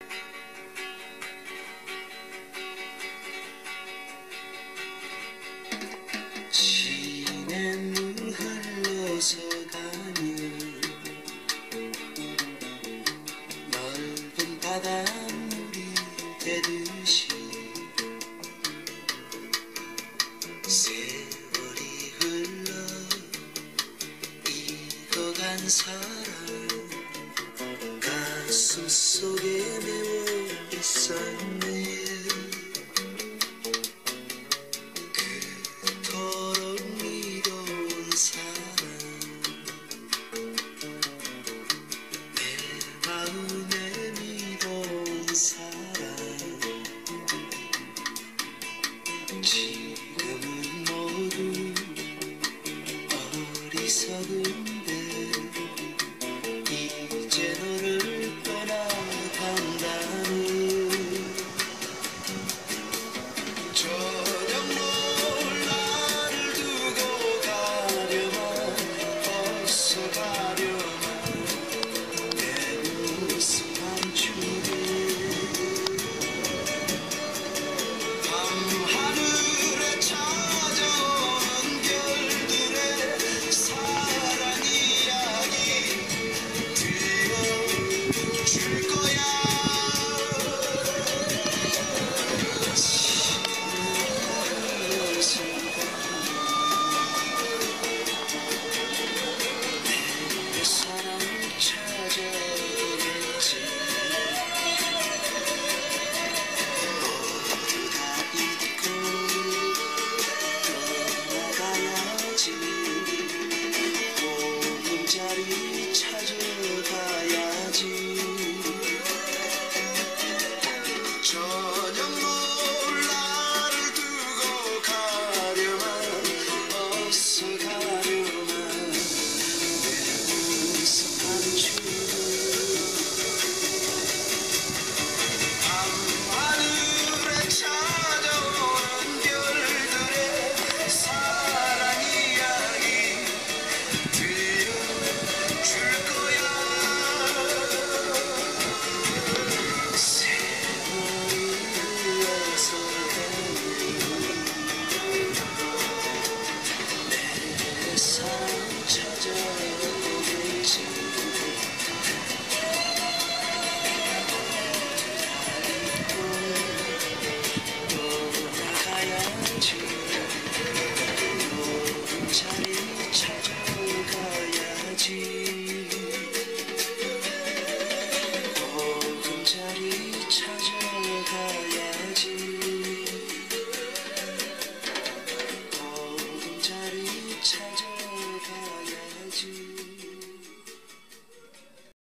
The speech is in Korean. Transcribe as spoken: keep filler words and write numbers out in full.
시냇물 흘러서 가면 넓은 바닷물이 되듯이 세월이 흘러 익어간 사랑 가슴 속에 메워 있었네. 그토록 미뤄온 사랑 내 마음에 미뤄온 사랑 지금은 모두 어리석은데 이제 너를 떠나간다는 저녁 노을 나를 두고 가려만 벌써 가려만 내 웃음 감추게 밤하늘에 찾아오는 별들의 사랑 이야기 들려줄 거야. 내 사랑 찾아오겠지. 모두 다 잊고 떠나가야지. 보금자리 찾아가야지. 저녁 노을 나를 두고 가려만 어서 가려만 내 웃음 감추고 밤하늘에 찾아오는 별들의 사랑 이야기 들려줄 거야. 세월이 흘러서 내 사랑 찾아오겠지. 떠나가야지. 보금자리 찾아가야지. 보금자리 찾아가야지. 보금자리 찾아